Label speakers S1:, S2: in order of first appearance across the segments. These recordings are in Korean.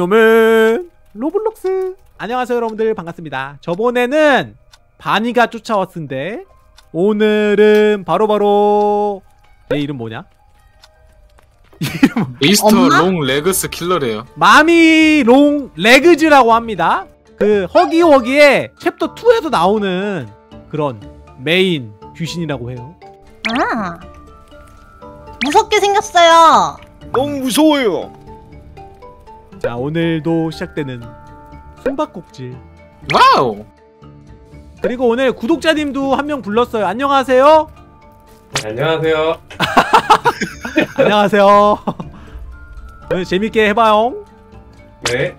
S1: 잉여맨 로블록스. 안녕하세요 여러분들, 반갑습니다. 저번에는 바니가 쫓아왔는데 오늘은 바로바로 내 이름 뭐냐?
S2: 미스터 롱 레그스 킬러래요.
S1: 마미 롱 레그즈라고 합니다. 그 허기워기의 챕터 2에서 나오는 그런 메인 귀신이라고 해요.
S3: 아, 무섭게 생겼어요.
S4: 너무 무서워요.
S1: 자, 오늘도 시작되는 숨바꼭질.
S2: 와우.
S1: 그리고 오늘 구독자님도 한 명 불렀어요. 안녕하세요.
S5: 안녕하세요.
S1: 안녕하세요. 오늘 재밌게 해봐요.
S5: 네.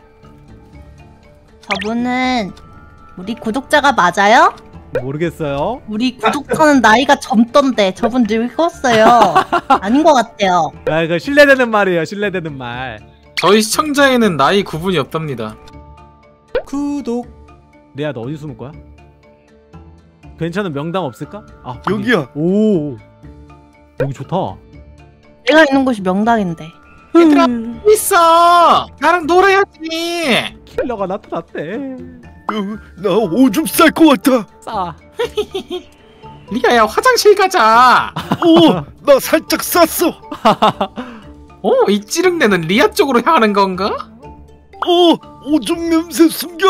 S3: 저분은 우리 구독자가 맞아요?
S1: 모르겠어요.
S3: 우리 구독자는 나이가 젊던데 저분 늙었어요. 아닌 것 같아요.
S1: 야, 이거 신뢰되는 말이에요. 신뢰되는 말.
S2: 저희 시청자에는 나이 구분이 없답니다.
S1: 구독. 레아, 너 어디 숨을 거야? 괜찮은 명당 없을까? 아,
S4: 여기야.
S1: 오, 여기 좋다.
S3: 내가 있는 곳이 명당인데.
S2: 얘들아 있어. 나랑 놀아야지.
S1: 킬러가 나타났대.
S4: 나 오줌 쌀 것 같아.
S1: 싸.
S2: 리아야 화장실 가자.
S4: 나 살짝 쌌어.
S2: 이 찌릉내는 리아 쪽으로 향하는 건가?
S4: 오줌 냄새 숨겨.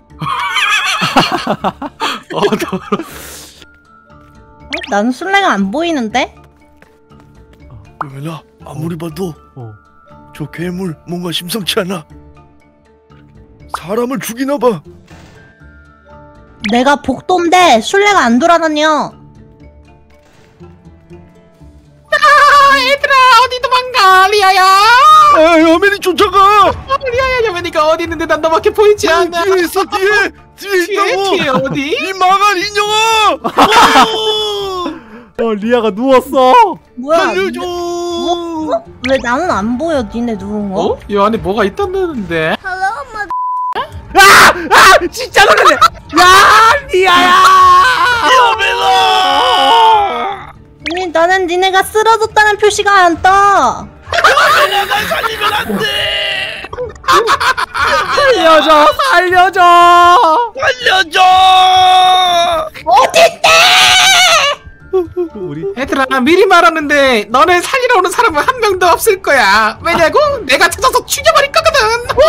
S3: 나는 술래가 안 보이는데?
S4: 나 아무리 봐도 저 괴물 뭔가 심상치 않아. 사람을 죽이나 봐.
S3: 내가 복도인데 술래가 안 돌아다녀.
S2: 얘들아 어디 도망가 리아야.
S4: 여맨이 쫓아가.
S2: 리아야 여맨이가 어디 있는데 난 너밖에 보이지 않아.
S4: 뒤에 있어. 뒤에 있다고.
S2: 뒤에 어디?
S4: 이 망할 인형아.
S1: 리아가 누웠어.
S3: 뭐야?
S4: 살려줘.
S3: 뭐? 왜 나는 안 보여? 니네 누운 거?
S2: 이 안에 뭐가 있다는데?
S1: 진짜 놀랐네. 야, 리아야.
S4: 여맨아.
S3: 아니 나는 니네가 쓰러졌다는 표시가 안 떠.
S4: 날 살리면 안 돼.
S1: 살려줘, 살려줘.
S4: 살려줘.
S3: 어딨대?
S1: 우리
S2: 얘들아 미리 말하는데 너네 살리러 오는 사람은 한 명도 없을 거야. 왜냐고? 내가 찾아서 죽여버릴 거거든.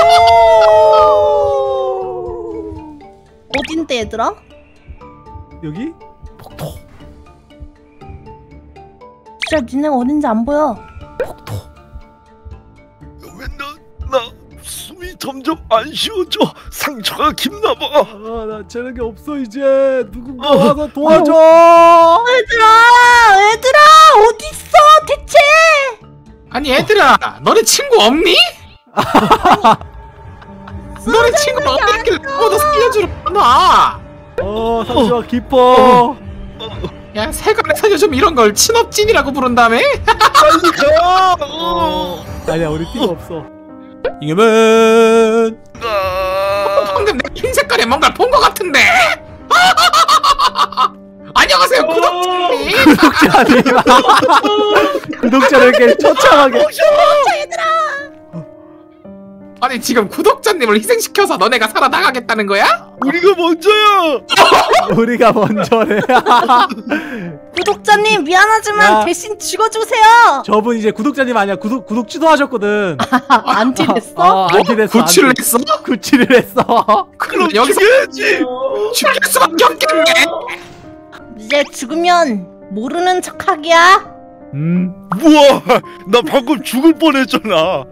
S3: 어딘데 얘들아?
S1: 여기 복도.
S3: 진짜 니네가 어딘지 안 보여.
S1: 복도.
S4: 여맨 나 숨이 점점 안 쉬어져. 상처가 깊나봐.
S1: 나 체력이 없어 이제. 누군가 와서 도와줘.
S3: 얘들아 어딨어 대체?
S2: 아니 얘들아 너네 친구 없니? 너네 친구 없니? 너도 살려주러 나.
S1: 상처가 깊어.
S2: 야 세간에 살려주면 이런 걸 친업진이라고 부른다며?
S4: 빨리 가.
S1: 아니야, 우리 팀 없어. 잉여맨.
S2: 방금 내 흰 색깔에 뭔가를 본 것 같은데? 안녕하세요 구독자님.
S1: 구독자님. 구독자를 이렇게 처참하게.
S2: 아니 지금 구독자님을 희생시켜서 너네가 살아나가겠다는 거야?
S4: 우리가 먼저야.
S1: 우리가 먼저래.
S3: 구독자님 미안하지만
S1: 야.
S3: 대신 죽어주세요.
S1: 저분 이제 구독자님 아니야. 구독 취소하셨거든.
S3: 안티됐어?
S1: 안티됐어.
S2: 구출을 했어?
S1: 구출을 했어.
S2: 그럼 여기서
S4: 죽여야지.
S2: 죽일 수밖에 없겠네.
S3: 이제 죽으면 모르는 척하기야.
S4: 우와, 나 방금 죽을 뻔했잖아.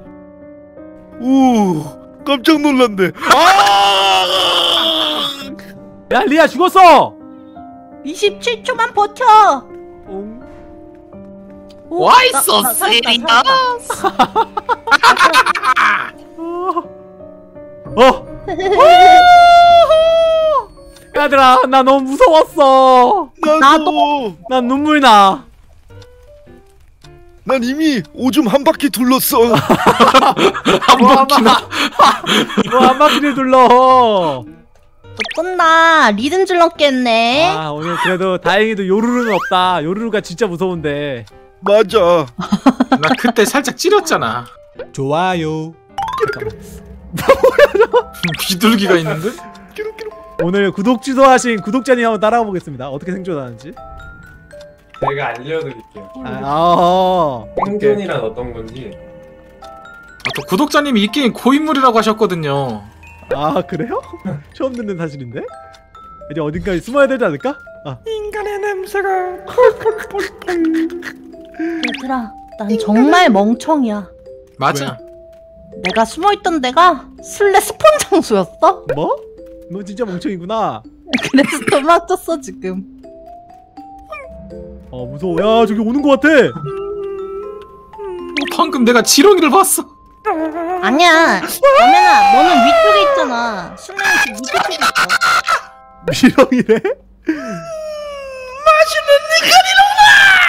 S4: 깜짝 놀랐네.
S1: 야, 리아 죽었어.
S3: 27초만 버텨. 오,
S2: Why
S3: 나-
S2: so
S3: 나 살았다,
S2: serious?
S1: 얘들아, 나 너무 무서웠어.
S4: 나도.
S1: 난 눈물 나.
S4: 난 이미 오줌 한 바퀴 둘렀어.
S2: 한 바퀴나.
S1: 뭐 한 바퀴를 둘러.
S3: 어쩐다 리듬 줄넘겠네.
S1: 오늘 그래도 다행히도 요루루는 없다. 요루루가 진짜 무서운데.
S4: 맞아.
S2: 나 그때 살짝 찌렸잖아.
S1: 좋아요.
S2: 비둘기가 있는데?
S1: 오늘 구독 취소하신 구독자님 한번 따라가 보겠습니다. 어떻게 생존하는지.
S5: 제가 알려드릴게요. 생존이란 어떤 건지.
S2: 또 구독자님이 이 게임 고인물이라고 하셨거든요.
S1: 아 그래요? 처음 듣는 사실인데? 이제 어딘가에 숨어야 되지 않을까?
S4: 인간의 냄새가
S3: 얘들아, 난 정말 멍청이야.
S2: 맞아.
S3: 내가 숨어있던 데가 술래 스폰 장소였어?
S1: 뭐? 너 진짜 멍청이구나.
S3: 그래서 도망쳤어 지금.
S1: 무서워. 야 저기 오는 것 같아.
S2: 방금 내가 지렁이를 봤어.
S3: 아니야, 여매나 너는 위쪽에 있잖아. 술래는 지금 밑에 있어.
S1: 미렁이래?
S4: 맛있는 인간이로구나.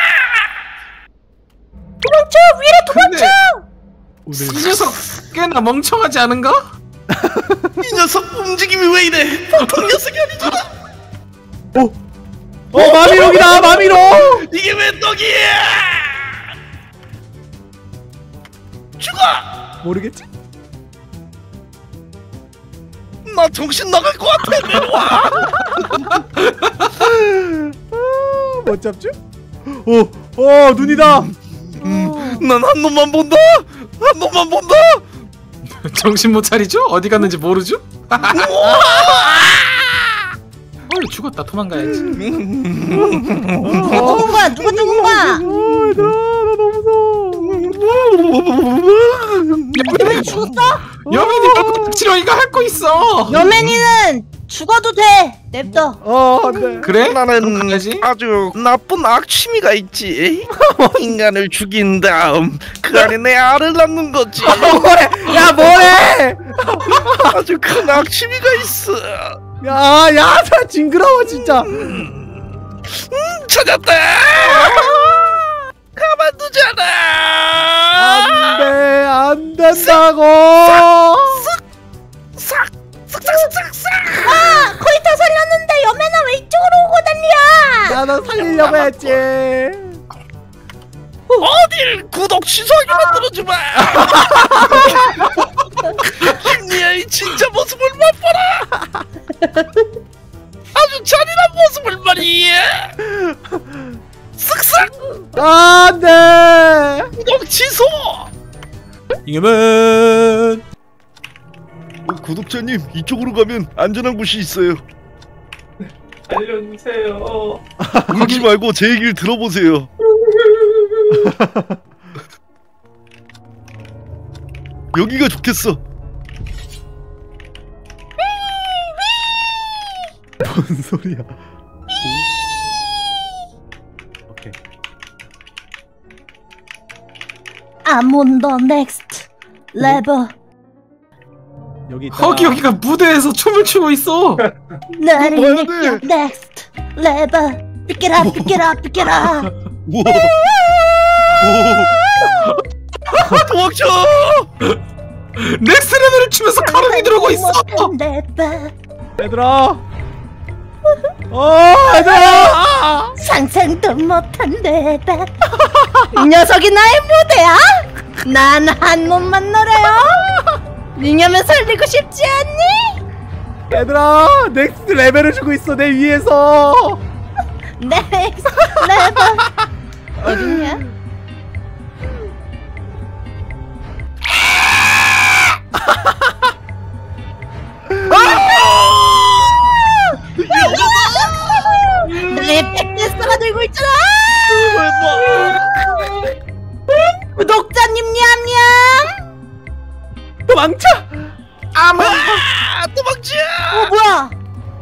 S3: 도망쳐! 위로 도망쳐!
S1: 오늘
S2: 이 녀석 꽤나 멍청하지 않은가?
S4: 이 녀석 움직임이 왜 이래? 보통 녀석이 아니잖아.
S1: 마미롱이다 마미롱!
S4: 이게 왜 떡이야? 죽어!
S1: 모르겠지?
S4: 나 정신 나갈 것 같아. 내려와.
S1: 못 잡죠? 눈이다!
S4: 난 한 놈만 본다. 한 놈만 본다.
S2: 정신 못 차리죠? 어디 갔는지 모르죠? 죽었다. 도망가야지.
S3: 누가 죽은 거야? 누가 죽은 거야?
S1: 얘들아 나 너무 무서워.
S3: 여맨이 죽었어?
S2: 여민이 지렁이가 핥고 있어.
S3: 여맨이는 죽어도 돼. 냅둬.
S1: 안돼.
S2: 그래?
S4: 나는
S2: 가야지.
S4: 아주 나쁜 악취미가 있지. 인간을 죽인 다음 그 안에 내 알을 낳는 거지.
S1: 뭐래? 야 뭐래?
S4: 아주 큰 악취미가 있어.
S1: 야 징그러워 진짜.
S4: 찾았다. 가만두잖아.
S1: 안돼 안 된다고.
S4: 싹싹싹싹싹.
S3: 아, 거의 다 살렸는데 여맨아 왜 이쪽으로 오고 난리야?
S1: 야 너 살리려고 했지.
S4: 어딜 구독 취소하게 만들어주마. 김리아의 진짜 모습을 맛봐라. 아주 잔인한 모습을 말이야. 쓱싹.
S1: 안돼.
S4: 구독 취소.
S1: 이겨면.
S4: 구독자님 이쪽으로 가면 안전한 곳이 있어요.
S5: 알려주세요.
S4: 울지 말고 제 얘기를 들어보세요. 여기가 좋겠어.
S1: 뭔 소리야? 오케이.
S3: I'm on the next level.
S1: 여기 있다.
S2: 여기가 무대에서 춤을 추고 있어.
S3: 나를
S4: 뭐야,
S3: 느껴. next level. Pick it up, pick it up, pick it up.
S4: 우와. 도망쳐.
S2: 넥스트 레벨을 추면서 가랑이 들어오고 있어.
S1: 얘들아. 얘들아.
S3: 상상도 못한 레벨. 이 녀석이 나의 무대야? 난 한 몸만 놀아요. 잉여면 살리고 싶지 않니?
S1: 얘들아 넥스트 레벨을 주고 있어 내 위에서.
S3: 넥스트 레벨. 어딨냐? 나의 백데스가 들고 있잖아. 구독자님 냠냠.
S1: 도망쳐.
S4: 도망쳐.
S3: 뭐야?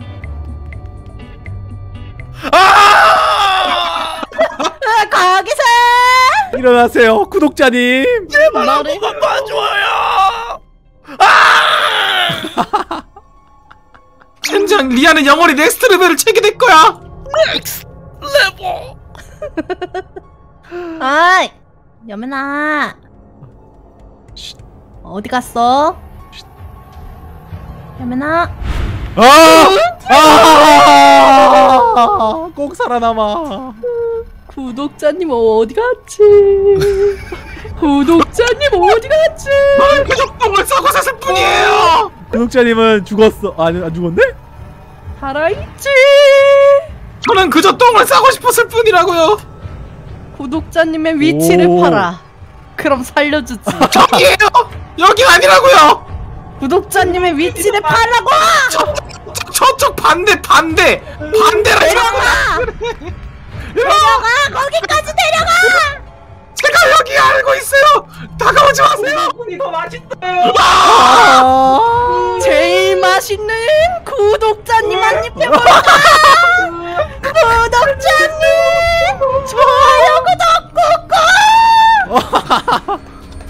S3: 거기서
S1: 일어나세요 구독자님.
S4: 제발 한 번만 봐줘요.
S2: 젠장, 리아는 영원히 넥스트 레벨을 채게 될 거야.
S4: 넥스트 레벨.
S3: 아이, 여민아. 어디 갔어? 여민아.
S1: 꼭 살아남아.
S3: 구독자님 어디 갔지? 구독자님 어디 갔지?
S2: 계속 똥을 싸고
S1: 구독자님은 죽었어. 아니 안 죽었네?
S3: 살아있지.
S2: 저는 그저 똥을 싸고 싶었을 뿐이라고요.
S3: 구독자님의 위치를
S1: 오.
S3: 팔아. 그럼 살려주지.
S2: 저기에요. 여기 아니라고요.
S3: 구독자님의 위치를 팔라고.
S2: 저쪽 반대라고.
S3: 데려가. 데려가. 거기까지 데려가.
S2: 제가 여기 알고 있어요. 다가오지 마세요.
S5: 분이 더 맛있어요.
S3: 제일 맛있는 구독자님 한 입 해볼까? 구독자님 좋아요 구독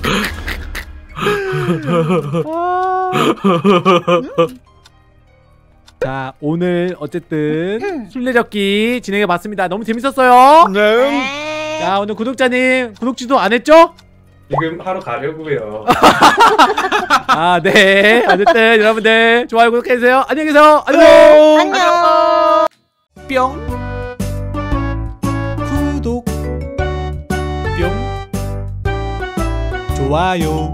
S3: 꾹꾹.
S1: 자 오늘 어쨌든 술래잡기 진행해봤습니다. 너무 재밌었어요.
S4: 네.
S1: 자 오늘 구독자님 구독지도 안 했죠?
S5: 지금 하러 가려고요.
S1: 아 네. 어쨌든 여러분들 좋아요 구독해주세요. 안녕히 계세요. 안녕.
S3: 안녕.
S1: 뿅 구독 뿅 좋아요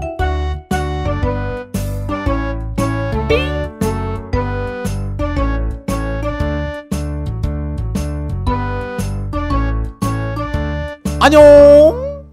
S1: 안녕.